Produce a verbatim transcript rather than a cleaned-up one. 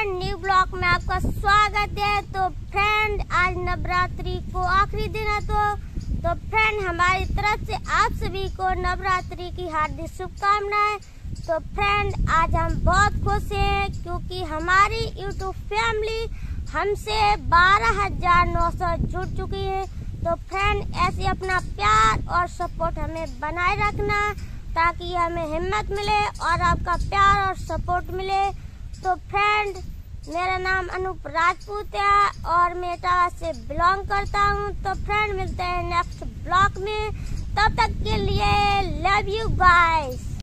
New blog में आपका स्वागत है। तो फ्रेंड, आज नवरात्रि को आखिरी दिन है, तो तो फ्रेंड हमारी तरफ से आप सभी को नवरात्रि की हार्दिक शुभकामनाएं। तो फ्रेंड, आज हम बहुत खुश हैं क्योंकि हमारी यूट्यूब फैमिली हमसे बारह हजार नौ सौ जुड़ चुकी है। तो फ्रेंड, ऐसे अपना प्यार और सपोर्ट हमें बनाए रखना ताकि हमें हिम्मत मिले और आपका प्यार और सपोर्ट मिले। तो फ्रेंड, मेरा नाम अनूप राजपूत है और मैं इटावा से बिलोंग करता हूँ। तो फ्रेंड, मिलते हैं नेक्स्ट ब्लॉग में। तब तक के लिए लव यू गाइस।